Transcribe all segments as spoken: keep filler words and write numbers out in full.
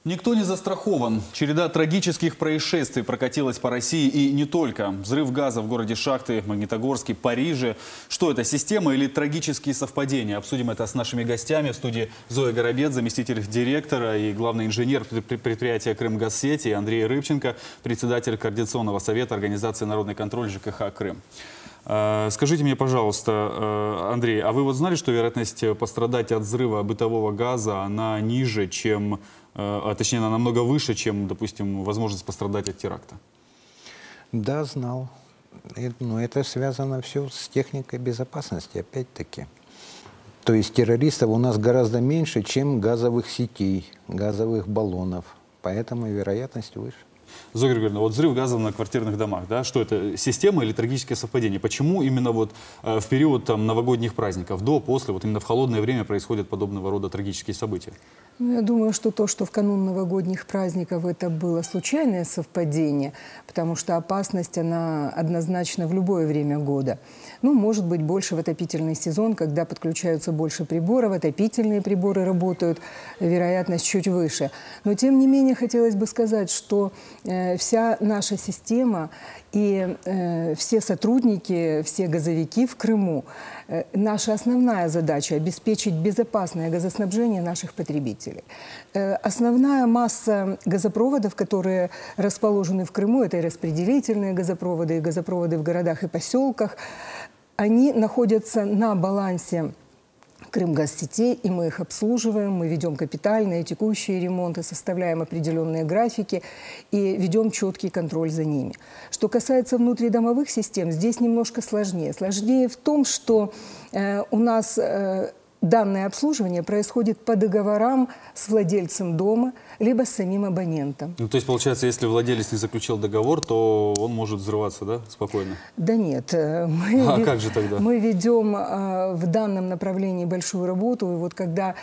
Никто не застрахован. Череда трагических происшествий прокатилась по России и не только. Взрыв газа в городе Шахты, Магнитогорске, Париже. Что это, система или трагические совпадения? Обсудим это с нашими гостями. В студии Зоя Горобец, заместитель директора и главный инженер предприятия «Крымгазсеть», и Андрей Рыбченко, председатель Координационного совета организации «Народный контроль» ЖКХ «Крым». Скажите мне, пожалуйста, Андрей, а вы вот знали, что вероятность пострадать от взрыва бытового газа, она ниже, чем, а точнее, она намного выше, чем, допустим, возможность пострадать от теракта? Да, знал. Но это связано все с техникой безопасности, опять-таки. То есть террористов у нас гораздо меньше, чем газовых сетей, газовых баллонов. Поэтому вероятность выше. Зоя Григорьевна, вот взрыв газа на квартирных домах, да, что это, система или трагическое совпадение? Почему именно вот э, в период там, новогодних праздников, до, после, вот именно в холодное время происходят подобного рода трагические события? Ну, я думаю, что то, что в канун новогодних праздников это было случайное совпадение, потому что опасность, она однозначно в любое время года. Ну, может быть, больше в отопительный сезон, когда подключаются больше приборов, отопительные приборы работают, вероятность чуть выше. Но, тем не менее, хотелось бы сказать, что э, вся наша система и э, все сотрудники, все газовики в Крыму, э, наша основная задача – обеспечить безопасное газоснабжение наших потребителей. Э, основная масса газопроводов, которые расположены в Крыму, это и распределительные газопроводы, и газопроводы в городах и поселках, они находятся на балансе Крымгазсетей, и мы их обслуживаем, мы ведем капитальные, текущие ремонты, составляем определенные графики и ведем четкий контроль за ними. Что касается внутридомовых систем, здесь немножко сложнее. Сложнее в том, что э, у нас э, данное обслуживание происходит по договорам с владельцем дома, либо с самим абонентом. Ну, то есть, получается, если владелец не заключил договор, то он может взрываться, да, спокойно? Да нет. Мы а вед... как же тогда? Мы ведем э, в данном направлении большую работу. И вот когда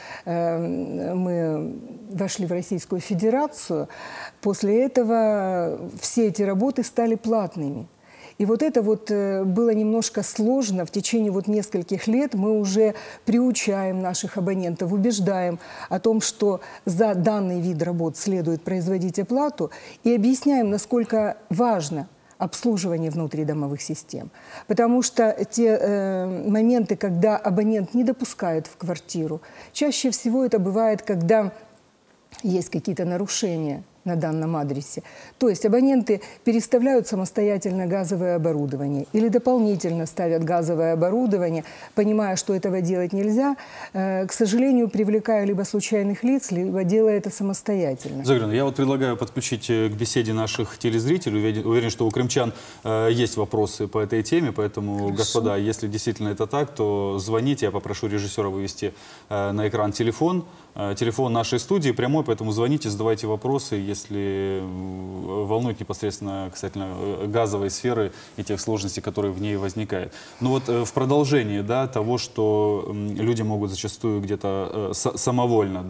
э, мы вошли в Российскую Федерацию, после этого все эти работы стали платными. И вот это вот было немножко сложно. В течение вот нескольких лет мы уже приучаем наших абонентов, убеждаем о том, что за данный вид работ следует производить оплату, и объясняем, насколько важно обслуживание внутридомовых систем. Потому что те э, моменты, когда абонент не допускает в квартиру, чаще всего это бывает, когда есть какие-то нарушения на данном адресе. То есть абоненты переставляют самостоятельно газовое оборудование или дополнительно ставят газовое оборудование, понимая, что этого делать нельзя, э, к сожалению, привлекая либо случайных лиц, либо делая это самостоятельно. Зоя Григорьевна, я вот предлагаю подключить к беседе наших телезрителей. Уверен, что у крымчан э, есть вопросы по этой теме, поэтому, Хорошо. Господа, если действительно это так, то звоните, я попрошу режиссера вывести э, на экран телефон. Э, телефон нашей студии прямой, поэтому звоните, задавайте вопросы, если волнует непосредственно касательно газовой сферы и тех сложностей, которые в ней возникают. Но вот в продолжении, да, того, что люди могут зачастую где-то самовольно,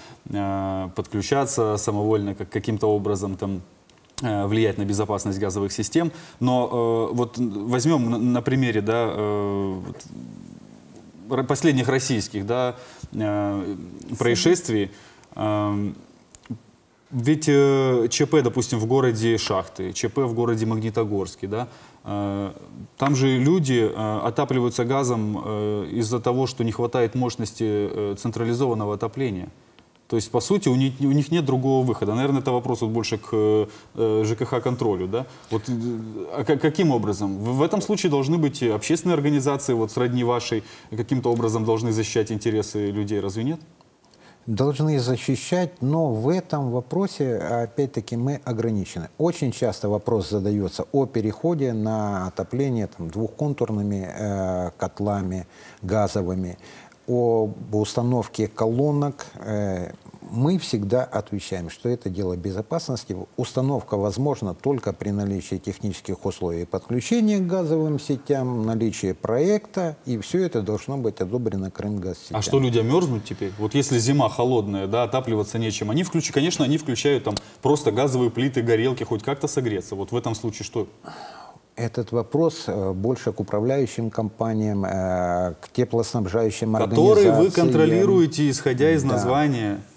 да, подключаться, самовольно как, каким-то образом там влиять на безопасность газовых систем. Но вот возьмем на, на примере, да, последних российских, да, происшествий. Ведь э, ЧП, допустим, в городе Шахты, ЧП в городе Магнитогорске, да, э, там же люди э, отапливаются газом э, из-за того, что не хватает мощности э, централизованного отопления. То есть, по сути, у них, у них нет другого выхода. Наверное, это вопрос вот больше к э, ЖКХ-контролю. Да? Вот, а каким образом? В, в этом случае должны быть общественные организации, вот сродни вашей, каким-то образом должны защищать интересы людей, разве нет? Должны защищать, но в этом вопросе, опять-таки, мы ограничены. Очень часто вопрос задается о переходе на отопление там, двухконтурными э, котлами газовыми, об установке колонок. Э, мы всегда отвечаем, что это дело безопасности. Установка возможна только при наличии технических условий подключения к газовым сетям, наличии проекта, и все это должно быть одобрено Крымгазсетям. А что, люди мерзнут теперь? Вот если зима холодная, да, отапливаться нечем, они включают, конечно, они включают там просто газовые плиты, горелки, хоть как-то согреться. Вот в этом случае что? Этот вопрос больше к управляющим компаниям, к теплоснабжающим организациям. Которые вы контролируете, исходя из да. названия.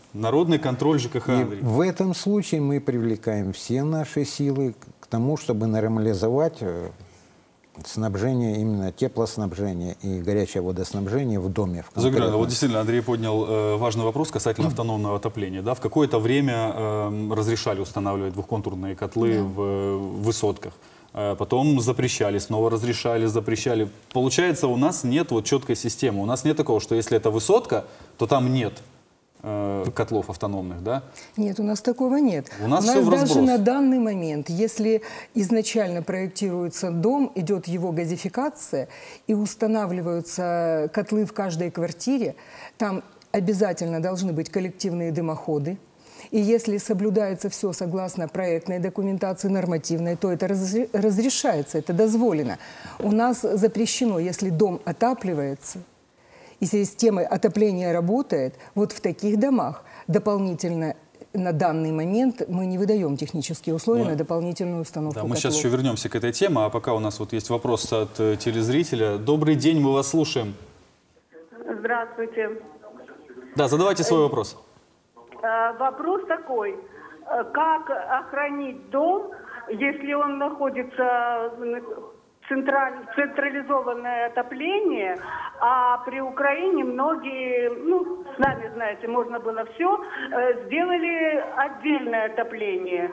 Народный контроль ЖКХ, И Андрей. в этом случае мы привлекаем все наши силы к тому, чтобы нормализовать э, снабжение, именно теплоснабжение и горячее водоснабжение в доме. В Зоя Григорьевна, конкретном. вот действительно Андрей поднял э, важный вопрос касательно автономного отопления. Да? В какое-то время э, разрешали устанавливать двухконтурные котлы Да. в, э, высотках. Э, Потом запрещали, снова разрешали, запрещали. Получается, у нас нет вот четкой системы. У нас нет такого, что если это высотка, то там нет э, котлов автономных, да? Нет, у нас такого нет. У нас всё в даже разброс. на данный момент, если изначально проектируется дом, идет его газификация и устанавливаются котлы в каждой квартире, там обязательно должны быть коллективные дымоходы. И если соблюдается все согласно проектной документации нормативной, то это разре- разрешается, это дозволено. У нас запрещено, если дом отапливается, и система отопления работает, вот в таких домах дополнительно на данный момент мы не выдаем технические условия Ну, на дополнительную установку Да, мы котлов. сейчас еще вернемся к этой теме, а пока у нас вот есть вопрос от э, телезрителя. Добрый день, мы вас слушаем. Здравствуйте. Да, задавайте свой вопрос. Э, Вопрос такой. Э, Как охранить дом, если он находится в централь- централизованное отопление, а при Украине многие, ну, сами знаете, можно было все, сделали отдельное отопление.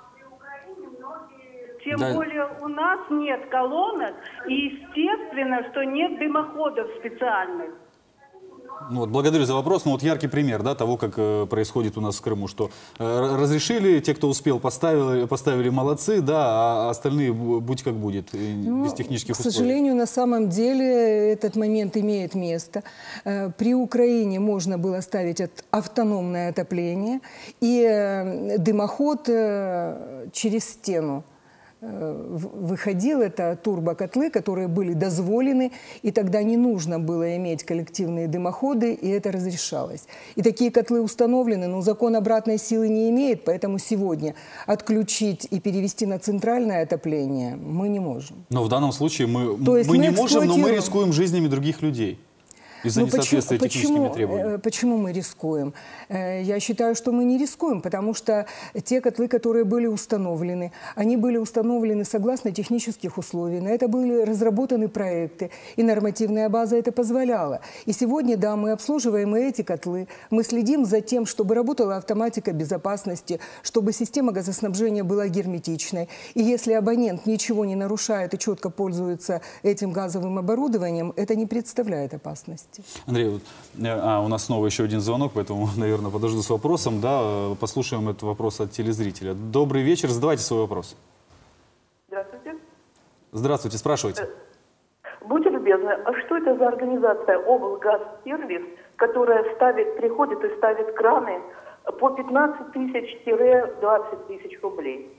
Тем Да. более у нас нет колонок, и естественно, что нет дымоходов специальных. Ну, вот, благодарю за вопрос. Ну, вот яркий пример, да, того, как э, происходит у нас в Крыму, что э, разрешили, те, кто успел, поставили, поставили молодцы, да, а остальные бу- будь как будет, и Ну, без технических к условий. сожалению, на самом деле этот момент имеет место. Э, При Украине можно было ставить от- автономное отопление и э, дымоход э, через стену. э, в- Выходил, это турбокотлы, которые были дозволены, и тогда не нужно было иметь коллективные дымоходы, и это разрешалось. И такие котлы установлены, но закон обратной силы не имеет, поэтому сегодня отключить и перевести на центральное отопление мы не можем. Но в данном случае мы, То есть мы мы не можем, но мы эксплуатируем. рискуем жизнями других людей из-за Ну, несоответствия техническими почему, требованиями. э, почему мы рискуем? Э, Я считаю, что мы не рискуем, потому что те котлы, которые были установлены, они были установлены согласно технических условий. На это были разработаны проекты, и нормативная база это позволяла. И сегодня, да, мы обслуживаем и эти котлы. Мы следим за тем, чтобы работала автоматика безопасности, чтобы система газоснабжения была герметичной. И если абонент ничего не нарушает и четко пользуется этим газовым оборудованием, это не представляет опасности. Андрей, вот, э, а, у нас снова еще один звонок, поэтому, наверное, подожду с вопросом, да, э, послушаем этот вопрос от телезрителя. Добрый вечер, задавайте свой вопрос. Здравствуйте. Здравствуйте, спрашивайте. Будьте любезны, а что это за организация облгазсервис, которая ставит, приходит и ставит краны по пятнадцать тысяч — двадцать тысяч рублей?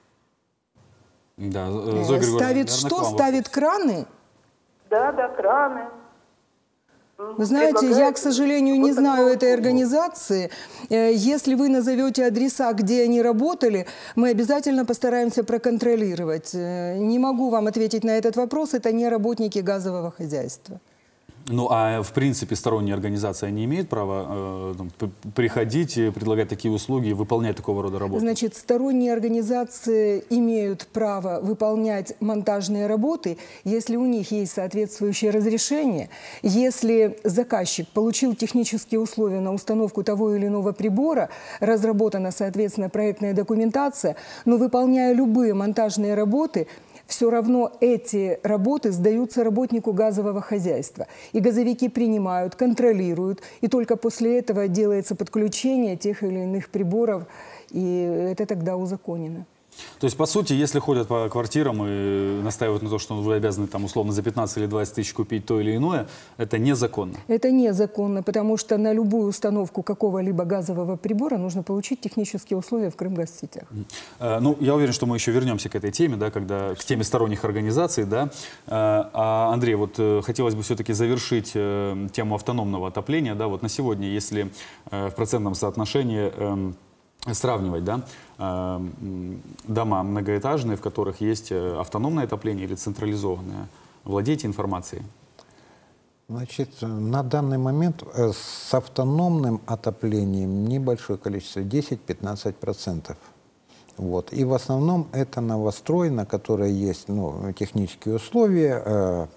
Да, э, Э, Зоя Григорьевна, Ставит наверное, к что? вам Ставит краны? Да, да, краны. Вы знаете, я, к сожалению, не знаю этой организации. Э, Если вы назовете адреса, где они работали, мы обязательно постараемся проконтролировать. Э, Не могу вам ответить на этот вопрос. Это не работники газового хозяйства. Ну, а в принципе сторонние организации не имеют права э, там, п- приходить, и предлагать такие услуги, и выполнять такого рода работу? Значит, сторонние организации имеют право выполнять монтажные работы, если у них есть соответствующее разрешение, если заказчик получил технические условия на установку того или иного прибора, разработана, соответственно, проектная документация, но выполняя любые монтажные работы, все равно эти работы сдаются работнику газового хозяйства. И газовики принимают, контролируют, и только после этого делается подключение тех или иных приборов, и это тогда узаконено. То есть, по сути, если ходят по квартирам и настаивают на том, что вы обязаны там условно за пятнадцать или двадцать тысяч купить то или иное, это незаконно. Это незаконно, потому что на любую установку какого-либо газового прибора нужно получить технические условия в Крымгазсетях. Э, Ну, я уверен, что мы еще вернемся к этой теме, да, когда к теме сторонних организаций, да. Э, А, Андрей, вот э, хотелось бы все-таки завершить э, тему автономного отопления, да. Вот на сегодня, если э, в процентном соотношении эм, сравнивать, да, э, м, дома многоэтажные, в которых есть э, автономное отопление или централизованное, владеете информацией? Значит, на данный момент с автономным отоплением небольшое количество, десять-пятнадцать процентов. Вот. И в основном это новострой, на которой есть ну, технические условия, э,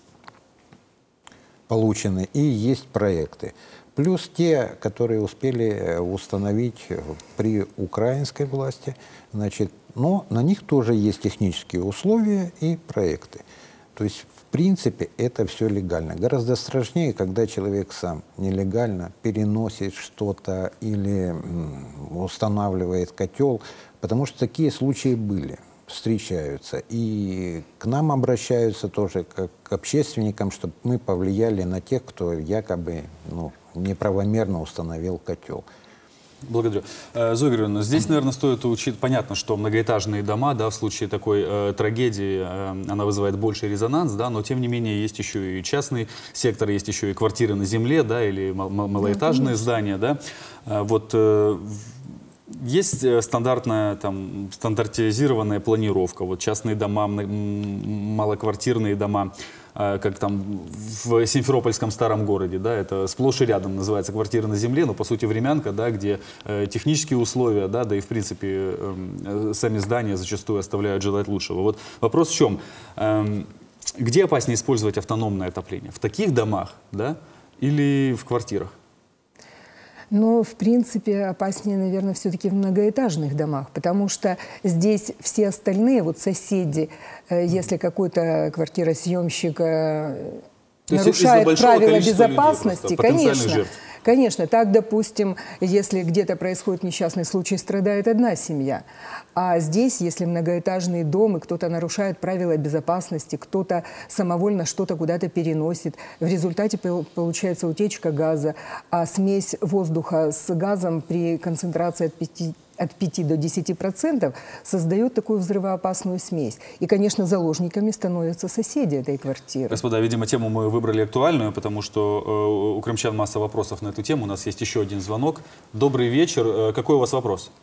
получены, и есть проекты. Плюс те, которые успели установить при украинской власти, значит, но на них тоже есть технические условия и проекты. То есть, в принципе, это все легально. Гораздо страшнее, когда человек сам нелегально переносит что-то или устанавливает котел, потому что такие случаи были, встречаются. И к нам обращаются тоже как к общественникам, чтобы мы повлияли на тех, кто якобы ну, неправомерно установил котел. Благодарю. Зоя Григорьевна, здесь, наверное, стоит учить. Понятно, что многоэтажные дома, да, в случае такой э, трагедии, э, она вызывает больший резонанс, да, но тем не менее есть еще и частный сектор, есть еще и квартиры на земле, да, или мал малоэтажные здания, да. Вот э, есть стандартная, там, стандартизированная планировка, вот частные дома, малоквартирные дома. Как там в Симферопольском старом городе, да, это сплошь и рядом называется квартира на земле, но по сути времянка, да, где э, технические условия, да, да и в принципе э, сами здания зачастую оставляют желать лучшего. Вот вопрос в чем? Э, где опаснее использовать автономное отопление? В таких домах, да, или в квартирах? Но, в принципе, опаснее, наверное, все-таки в многоэтажных домах, потому что здесь все остальные, вот соседи, э, если какой-то квартиросъемщик э, нарушает правила безопасности, конечно, конечно, так, допустим, если где-то происходит несчастный случай, страдает одна семья. А здесь, если многоэтажный дом, и кто-то нарушает правила безопасности, кто-то самовольно что-то куда-то переносит, в результате получается утечка газа, а смесь воздуха с газом при концентрации от пяти от пяти до десяти процентов создает такую взрывоопасную смесь. И, конечно, заложниками становятся соседи этой квартиры. Господа, видимо, тему мы выбрали актуальную, потому что э, у крымчан масса вопросов на эту тему. У нас есть еще один звонок. Добрый вечер. Э, какой у вас вопрос?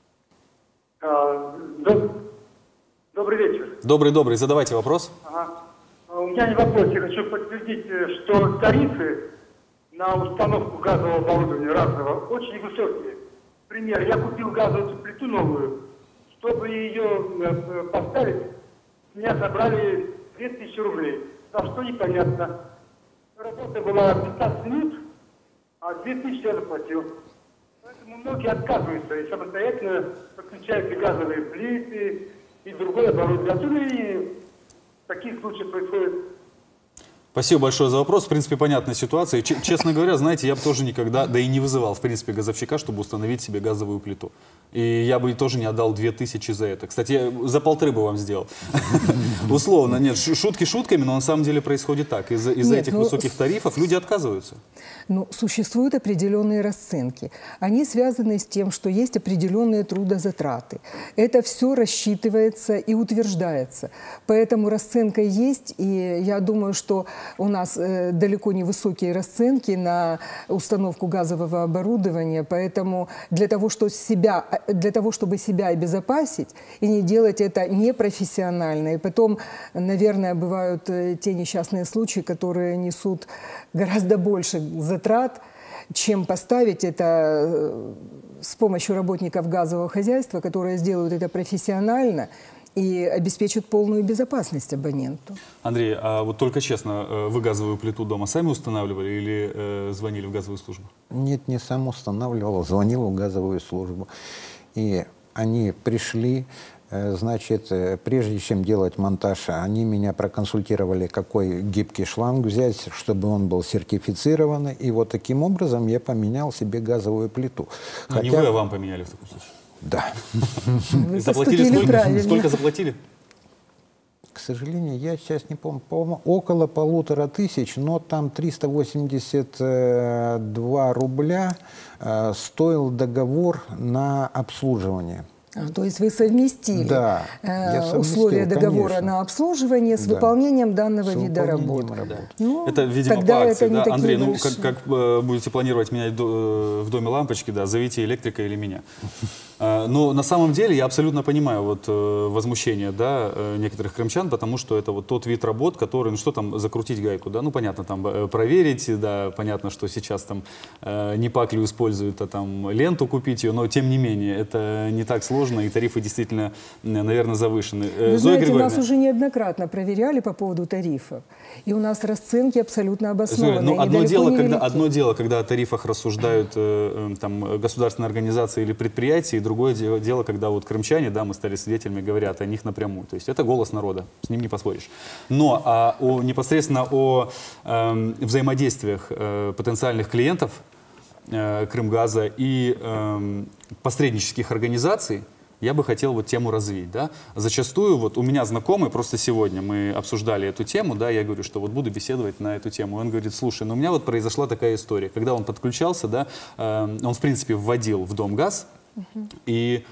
А, доб... Добрый вечер. Добрый-добрый. Задавайте вопрос. Ага. У меня не вопрос. Я хочу подтвердить, что тарифы на установку газового оборудования разного очень высокие. Пример, я купил газовую плиту новую, чтобы ее поставить, с меня забрали две тысячи рублей. За что непонятно. Работа была пятнадцать минут, а две тысячи я заплатил. Поэтому многие отказываются и самостоятельно подключают и газовые плиты, и другое оборудование. Отсюда и такие случаи происходят. Спасибо большое за вопрос. В принципе, понятная ситуация. Ч честно говоря, знаете, я бы тоже никогда, да и не вызывал, в принципе, газовщика, чтобы установить себе газовую плиту. И я бы тоже не отдал две тысячи за это. Кстати, я за полторы бы вам сделал. Условно, нет, шутки шутками, но на самом деле происходит так. Из-за из этих высоких тарифов люди отказываются. Ну, существуют определенные расценки. Они связаны с тем, что есть определенные трудозатраты. Это все рассчитывается и утверждается. Поэтому расценка есть, и я думаю, что у нас э, далеко не высокие расценки на установку газового оборудования, поэтому для того, что себя, для того, чтобы себя обезопасить и не делать это непрофессионально. И потом, наверное, бывают э, те несчастные случаи, которые несут гораздо больше затрат, чем поставить это э, с помощью работников газового хозяйства, которые сделают это профессионально и обеспечат полную безопасность абоненту. Андрей, а вот только честно, вы газовую плиту дома сами устанавливали или э, звонили в газовую службу? Нет, не сам устанавливал, звонил в газовую службу. И они пришли, э, значит, э, прежде чем делать монтаж, они меня проконсультировали, какой гибкий шланг взять, чтобы он был сертифицированный. И вот таким образом я поменял себе газовую плиту. Но Хотя... не вы, а вам поменяли в таком случае? Да. Вы заплатили сколько? Сколько заплатили? К сожалению, я сейчас не помню, по-моему, около полутора тысяч, но там триста восемьдесят два рубля э, стоил договор на обслуживание. А, то есть вы совместили да, э, условия договора конечно. на обслуживание с да. выполнением данного с вида работ. Да. Ну, это, видимо, по акции. Да? Андрей, ну как, как э, будете планировать менять до, э, в доме лампочки, да, зовите электрика или меня. Но на самом деле я абсолютно понимаю вот возмущение, да, некоторых крымчан, потому что это вот тот вид работ, который, ну что там, закрутить гайку, да, ну понятно, там проверить, да, понятно, что сейчас там не паклю используют, а там ленту купить ее, но тем не менее это не так сложно, и тарифы действительно, наверное, завышены. Вы знаете, нас уже неоднократно проверяли по поводу тарифов, и у нас расценки абсолютно обоснованные. Ну, одно, дело, когда, одно дело, когда о тарифах рассуждают э, там, государственные организации или предприятия, и другое дело, дело, когда вот крымчане, да, мы стали свидетелями, говорят о них напрямую. То есть это голос народа, с ним не поспоришь. Но а, о, непосредственно о э, взаимодействиях э, потенциальных клиентов э, Крымгаза и э, посреднических организаций, я бы хотел вот тему развить, да. Зачастую вот у меня знакомый, просто сегодня мы обсуждали эту тему, да, я говорю, что вот буду беседовать на эту тему. Он говорит, слушай, ну у меня вот произошла такая история. Когда он подключался, да, э, он в принципе вводил в дом газ, uh-huh. и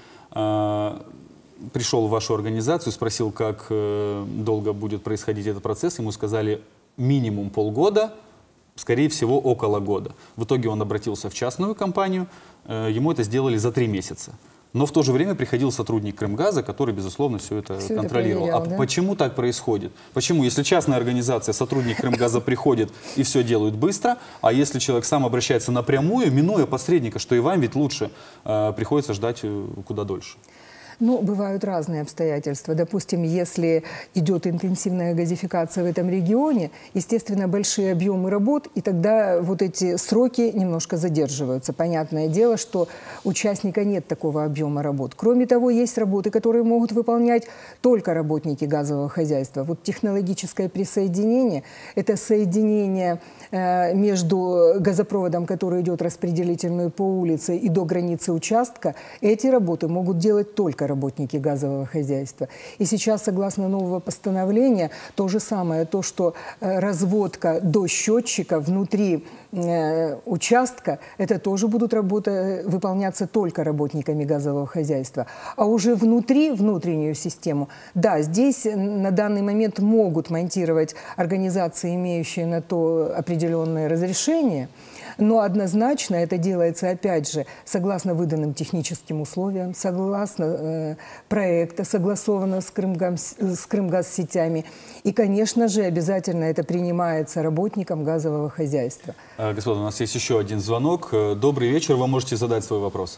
э, пришел в вашу организацию, спросил, как э, долго будет происходить этот процесс. Ему сказали минимум полгода, скорее всего около года. В итоге он обратился в частную компанию, э, ему это сделали за три месяца. Но в то же время приходил сотрудник Крымгаза, который, безусловно, все это все контролировал. Это проверял, а да? Почему так происходит? Почему, если частная организация, сотрудник Крымгаза приходит и все делают быстро, а если человек сам обращается напрямую, минуя посредника, что и вам ведь лучше, э, приходится ждать куда дольше? Ну, бывают разные обстоятельства. Допустим, если идет интенсивная газификация в этом регионе, естественно, большие объемы работ, и тогда вот эти сроки немножко задерживаются. Понятное дело, что у участника нет такого объема работ. Кроме того, есть работы, которые могут выполнять только работники газового хозяйства. Вот технологическое присоединение – это соединение э, между газопроводом, который идет распределительную по улице, и до границы участка. Эти работы могут делать только работники газового хозяйства. И сейчас, согласно нового постановления, то же самое, то, что э, разводка до счетчика внутри э, участка, это тоже будут работы выполняться только работниками газового хозяйства. А уже внутри, внутреннюю систему, да, здесь на данный момент могут монтировать организации, имеющие на то определенное разрешение, но однозначно это делается, опять же, согласно выданным техническим условиям, согласно э, проекта, согласованно с, Крымгаз, с Крымгазсетями. И, конечно же, обязательно это принимается работникам газового хозяйства. Господа, у нас есть еще один звонок. Добрый вечер, вы можете задать свой вопрос.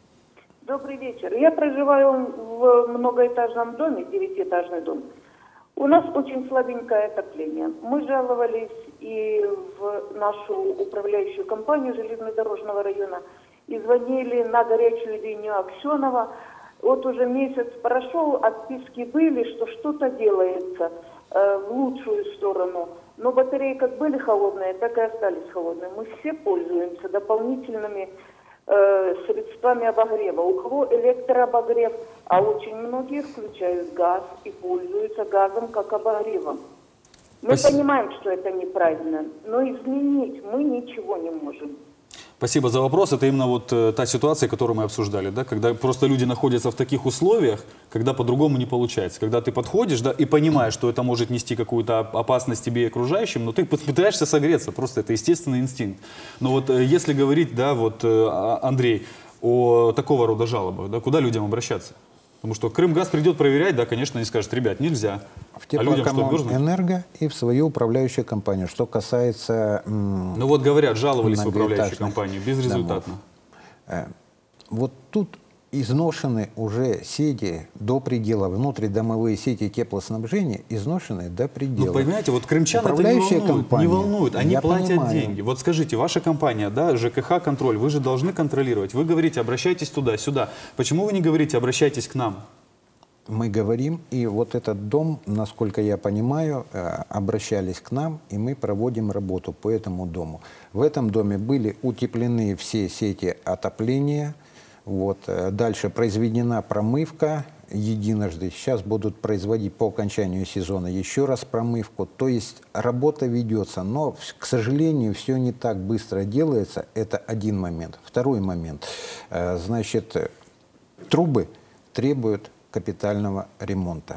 Добрый вечер. Я проживаю в многоэтажном доме, девятиэтажный дом. У нас очень слабенькое отопление. Мы жаловались и в нашу управляющую компанию железнодорожного района, и звонили на горячую линию Аксенова. Вот уже месяц прошел, отписки были, что что-то делается э, в лучшую сторону. Но батареи как были холодные, так и остались холодные. Мы все пользуемся дополнительными э, средствами обогрева. У кого электрообогрев, а очень многие включают газ и пользуются газом как обогревом. Мы Спасибо. Понимаем, что это неправильно, но изменить мы ничего не можем. Спасибо за вопрос. Это именно вот э, та ситуация, которую мы обсуждали, да, когда просто люди находятся в таких условиях, когда по-другому не получается. Когда ты подходишь, да, и понимаешь, что это может нести какую-то опасность тебе и окружающим, но ты пытаешься согреться, просто это естественный инстинкт. Но вот э, если говорить, да, вот, э, Андрей, о такого рода жалобах, да, куда людям обращаться? Потому что Крымгаз придет проверять, да, конечно, и скажет, ребят, нельзя. В Теплокоммунэнерго и в свою управляющую компанию. Что касается... Ну вот говорят, жаловались в управляющую компанию, безрезультатно. Домов. Вот тут изношены уже сети до предела, внутридомовые сети теплоснабжения изношены до предела. Ну, понимаете, вот крымчан это не волнует, компания, не волнует, они платят понимаю. деньги. Вот скажите, ваша компания, да, ЖКХ-контроль, вы же должны контролировать. Вы говорите, обращайтесь туда, сюда. Почему вы не говорите, обращайтесь к нам? Мы говорим, и вот этот дом, насколько я понимаю, обращались к нам, и мы проводим работу по этому дому. В этом доме были утеплены все сети отопления. Вот. Дальше произведена промывка единожды. Сейчас будут производить по окончанию сезона еще раз промывку. То есть работа ведется, но, к сожалению, все не так быстро делается. Это один момент. Второй момент. Значит, трубы требуют капитального ремонта.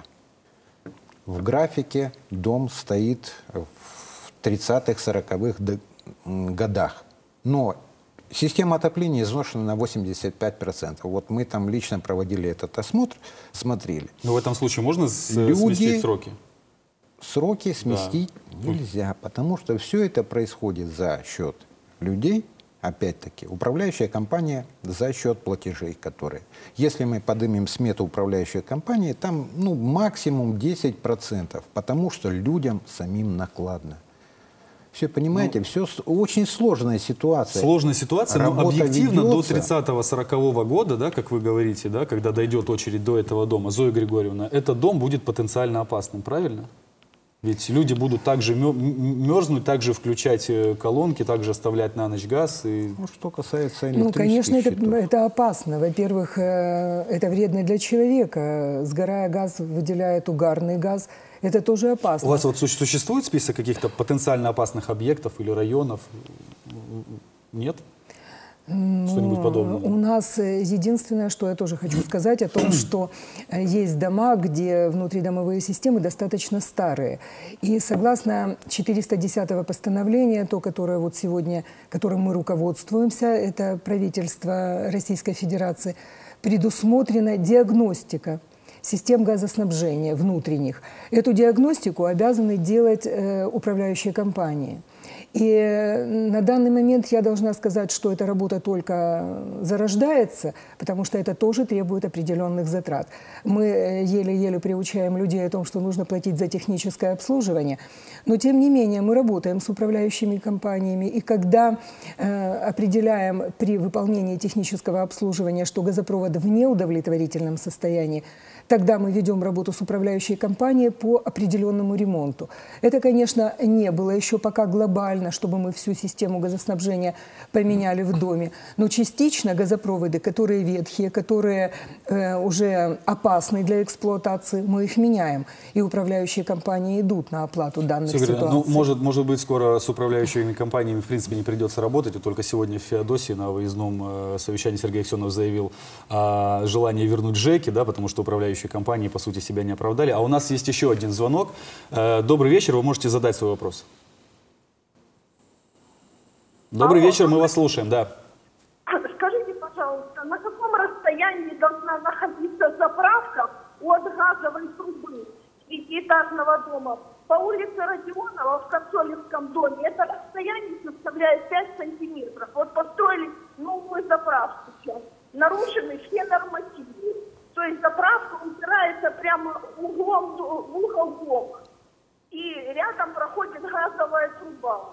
В графике дом стоит в тридцатых-сороковых годах. Но Система отопления изношена на восемьдесят пять процентов. Вот мы там лично проводили этот осмотр, смотрели. Но в этом случае можно с- Люди- сместить сроки? Сроки сместить нельзя, потому что все это происходит за счет людей, опять-таки, управляющая компания за счет платежей, которые. Если мы поднимем смету управляющей компании, там ну, максимум десять процентов, потому что людям самим накладно. Все, понимаете, все с- очень сложная ситуация. Сложная ситуация, но Работа объективно до ведется. тридцатого-сорокового года, да, как вы говорите, да, когда дойдет очередь до этого дома, Зоя Григорьевна, этот дом будет потенциально опасным, правильно? Ведь люди будут также мё- м- мерзнуть, также включать э, колонки, также оставлять на ночь газ. И... Ну, что касается Ну, конечно, это, электрических счетов. это опасно. Во-первых, э, это вредно для человека. Сгорая газ, выделяет угарный газ. Это тоже опасно. У вас вот су- существует список каких-то потенциально опасных объектов или районов? Нет? Что-нибудь У подобное? нас э, единственное, что я тоже хочу сказать, о том, что э, есть дома, где внутридомовые системы достаточно старые. И согласно четыреста десятого постановления, то, которое вот сегодня, которым мы руководствуемся, это правительство Российской Федерации, предусмотрена диагностика систем газоснабжения внутренних. Эту диагностику обязаны делать э, управляющие компании. И э, на данный момент я должна сказать, что эта работа только зарождается, потому что это тоже требует определенных затрат. Мы э, еле-еле приучаем людей о том, что нужно платить за техническое обслуживание, но тем не менее мы работаем с управляющими компаниями, и когда э, определяем при выполнении технического обслуживания, что газопровод в неудовлетворительном состоянии, тогда мы ведем работу с управляющей компанией по определенному ремонту. Это, конечно, не было еще пока глобально, чтобы мы всю систему газоснабжения поменяли в доме. Но частично газопроводы, которые ветхие, которые э, уже опасны для эксплуатации, мы их меняем. И управляющие компании идут на оплату данных Всё говорят, ситуаций. ну, может, может быть, скоро с управляющими компаниями, в принципе, не придется работать. И только сегодня в Феодосии на выездном э, совещании Сергей Аксенов заявил о желании вернуть ЖЭКи, да, потому что управляющие компании, по сути, себя не оправдали. А у нас есть еще один звонок. Э, добрый вечер, вы можете задать свой вопрос. Добрый Алло. вечер, мы вас слушаем, да. Скажите, пожалуйста, на каком расстоянии должна находиться заправка от газовой трубы пятиэтажного дома? По улице Родионова в Консолевском доме это расстояние составляет пять сантиметров. Вот построили новую заправку сейчас. Нарушены все нормативы. То есть заправка упирается прямо углом в угол дома. И рядом проходит газовая труба.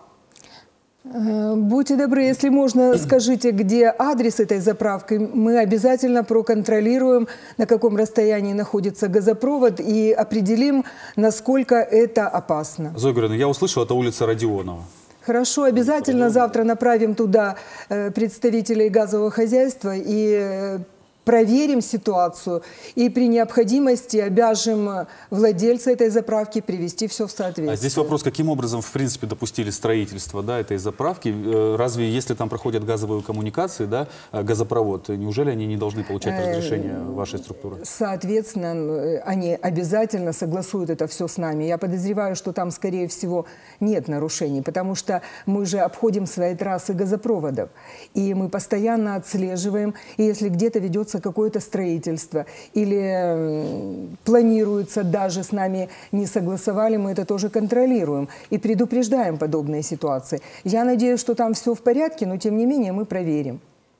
Э, Будьте добры, если можно, скажите, где адрес этой заправки. Мы обязательно проконтролируем, на каком расстоянии находится газопровод, и определим, насколько это опасно. Зоя Григорьевна, я услышал, это улица Родионова. Хорошо, обязательно завтра направим туда э, представителей газового хозяйства и э, проверим ситуацию. И при необходимости обяжем владельца этой заправки привести все в соответствие. А здесь вопрос, каким образом, в принципе, допустили строительство, да, этой заправки? Э, Разве, если там проходят газовые коммуникации, да, э, газопровод, неужели они не должны получать разрешение вашей структуры? Соответственно, э, они обязательно согласуют это все с нами. Я подозреваю, что там, скорее всего, нет нарушений, потому что мы же обходим свои трассы газопроводов. И мы постоянно отслеживаем, и если где-то ведется какое-то строительство или э, планируется, даже с нами не согласовали, мы это тоже контролируем и предупреждаем подобные ситуации. Я надеюсь, что там все в порядке, но тем не менее мы проверим.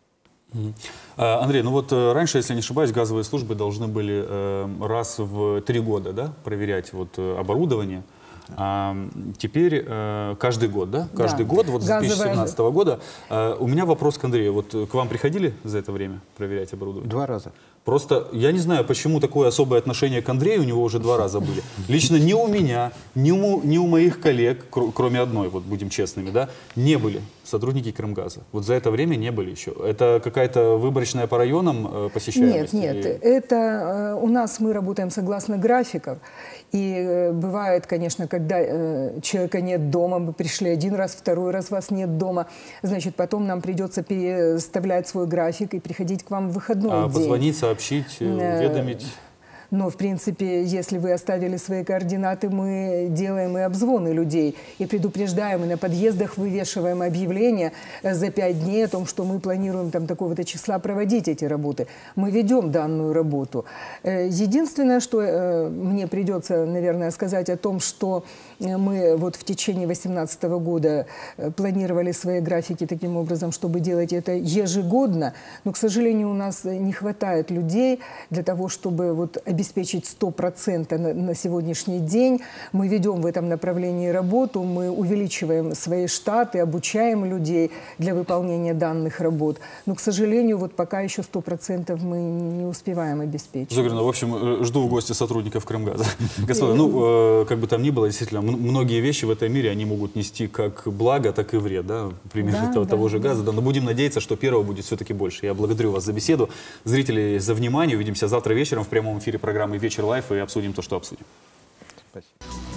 А, Андрей, ну вот э, раньше, если не ошибаюсь, газовые службы должны были э, раз в три года, да, проверять вот, э, оборудование. А теперь э, каждый год, да? Каждый Да. год, вот с Газовая- две тысячи семнадцатого года. Э, у меня вопрос к Андрею. Вот э, к вам приходили за это время проверять оборудование? Два раза. Просто я не знаю, почему такое особое отношение к Андрею у него уже два раза были. Лично ни у меня, ни у, ни у моих коллег, кр- кроме одной, вот будем честными, да, не были сотрудники Крымгаза. Вот за это время не были еще. Это какая-то выборочная по районам э, посещаемость? Нет, нет, или- это э, у нас мы работаем согласно графиков. И э, бывает, конечно, когда э, человека нет дома, мы пришли один раз, второй раз вас нет дома, значит, потом нам придется переставлять свой график и приходить к вам в выходной А день. позвонить, сообщить, э, Э, уведомить? Но, в принципе, если вы оставили свои координаты, мы делаем и обзвоны людей, и предупреждаем, и на подъездах вывешиваем объявления за пять дней о том, что мы планируем там такого-то числа проводить эти работы. Мы ведем данную работу. Единственное, что мне придется, наверное, сказать о том, что мы вот в течение две тысячи восемнадцатого года планировали свои графики таким образом, чтобы делать это ежегодно, но, к сожалению, у нас не хватает людей для того, чтобы вот обеспечить сто процентов на, на сегодняшний день. Мы ведем в этом направлении работу, мы увеличиваем свои штаты, обучаем людей для выполнения данных работ, но, к сожалению, вот пока еще сто процентов мы не успеваем обеспечить. Зоя, в общем, жду в гости сотрудников Крымгаза. Господа, ну, как бы там ни было, действительно, многие вещи в этом мире, они могут нести как благо, так и вред, да, примерно да, того, да, того же да. газа. Да. Но будем надеяться, что первого будет все-таки больше. Я благодарю вас за беседу, зрители за внимание. Увидимся завтра вечером в прямом эфире программы «Вечер лайф» и обсудим то, что обсудим. Спасибо.